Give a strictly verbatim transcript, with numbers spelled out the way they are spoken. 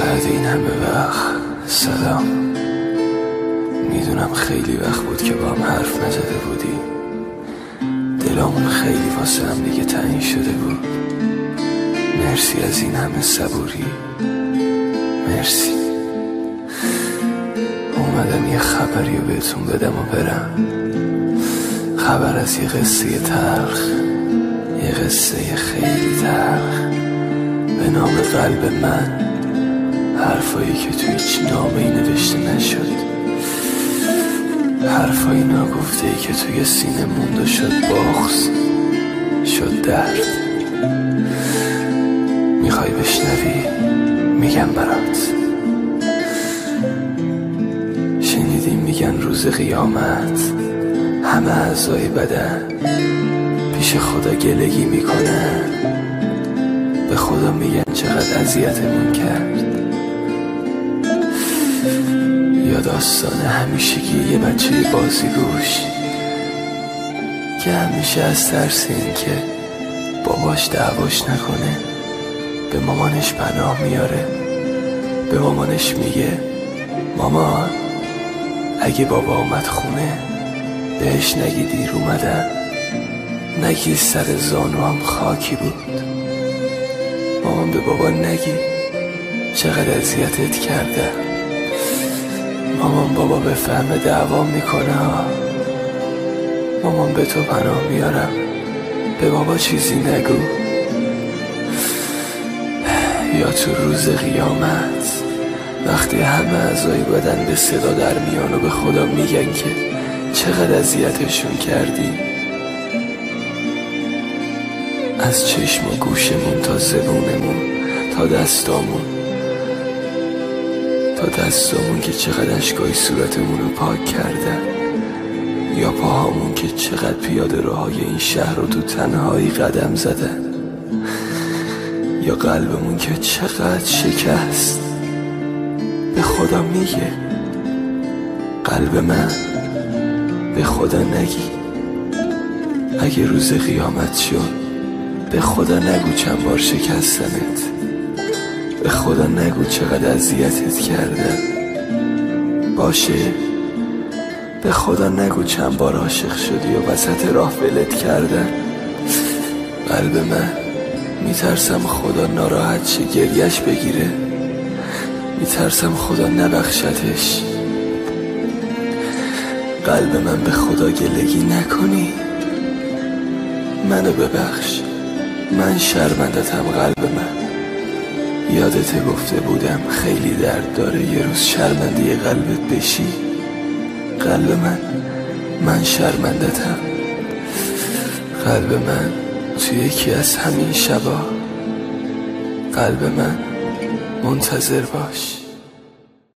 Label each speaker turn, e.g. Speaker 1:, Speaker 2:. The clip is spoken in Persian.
Speaker 1: بعد این همه وقت سلام. میدونم خیلی وقت بود که با هم حرف نزده بودی. دلامون خیلی واسه هم دیگه تنگ شده بود. مرسی از این همه صبوری، مرسی. اومدم یه خبری رو بهتون بدم و برم. خبر از یه قصه تلخ، یه قصه خیلی تلخ به نام قلب من. حرفایی که تو هیچ نامه‌ای نوشته نشد، حرفایی ناگفته ای که توی سینه موند و شد بغض، شد درد. میخوای بشنوی؟ میگم برات. شنیدیم میگن روز قیامت همه اعضای بدن پیش خدا گلگی میکنن، به خدا میگن چقدر اذیتمون کرد. یا داستان همیشگی یه بچه بازیگوش که همیشه از ترس این که باباش دعواش نکنه به مامانش پناه میاره. به مامانش میگه مامان اگه بابا اومد خونه بهش نگی دیر اومدن، نگی سر زانو هم خاکی بود. مامان به بابا نگی چقدر اذیتت کرده. مامان بابا به فهم دعوا میکنه. مامان به تو پناه میارم، به بابا چیزی نگو. یا تو روز قیامت وقتی همه اعضای بدن به صدا در میان و به خدا میگن که چقدر اذیتشون کردی. از چشم و گوشمون تا زبونمون تا دستامون تا دستامون که چقدر اشکای صورتمون رو پاک کردن، یا پاهامون که چقدر پیاده روهای این شهر رو تو تنهایی قدم زدن، یا قلبمون که چقدر شکست. به خدا میگه قلب من به خدا نگی. اگه روز قیامت شد به خدا نگو چند بار شکستنت. به خدا نگو چقدر اذیتت کردم. باشه به خدا نگو چند بار عاشق شدی و وسط راه ولت کردن. قلب من میترسم خدا ناراحت شه گریش بگیره، میترسم خدا نبخشتش. قلب من به خدا گلگی نکنی، منو ببخش، من شرمندتم. قلب من یادت گفته بودم خیلی درد داره یه روز شرمنده قلبت بشی. قلب من من شرمندتم. قلب من توی یکی از همین شبا. قلب من منتظر باش.